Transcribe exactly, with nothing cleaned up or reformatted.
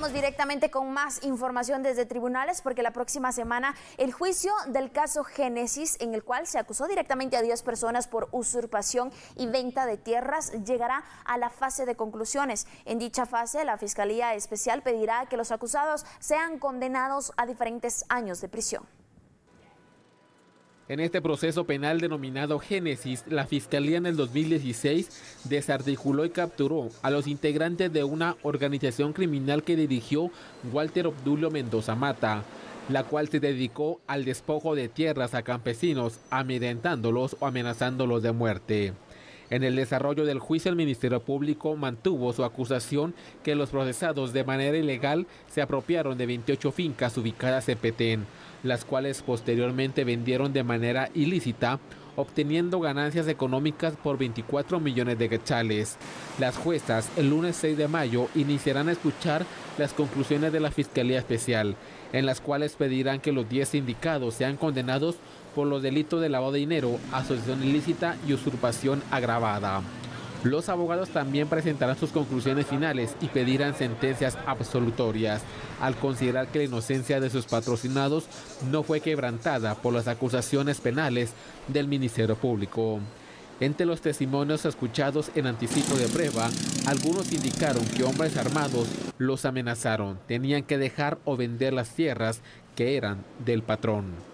Vamos directamente con más información desde tribunales porque la próxima semana el juicio del caso Génesis, en el cual se acusó directamente a diez personas por usurpación y venta de tierras, llegará a la fase de conclusiones. En dicha fase, la Fiscalía Especial pedirá que los acusados sean condenados a diferentes años de prisión. En este proceso penal denominado Génesis, la Fiscalía en el dos mil dieciséis desarticuló y capturó a los integrantes de una organización criminal que dirigió Walter Obdulio Mendoza Mata, la cual se dedicó al despojo de tierras a campesinos, amedrentándolos o amenazándolos de muerte. En el desarrollo del juicio, el Ministerio Público mantuvo su acusación que los procesados de manera ilegal se apropiaron de veintiocho fincas ubicadas en Petén, las cuales posteriormente vendieron de manera ilícita, obteniendo ganancias económicas por veinticuatro millones de quetzales. Las juezas, el lunes seis de mayo, iniciarán a escuchar las conclusiones de la Fiscalía Especial, en las cuales pedirán que los diez indicados sean condenados por los delitos de lavado de dinero, asociación ilícita y usurpación agravada. Los abogados también presentarán sus conclusiones finales y pedirán sentencias absolutorias, al considerar que la inocencia de sus patrocinados no fue quebrantada por las acusaciones penales del Ministerio Público. Entre los testimonios escuchados en anticipo de prueba, algunos indicaron que hombres armados los amenazaron, tenían que dejar o vender las tierras que eran del patrón.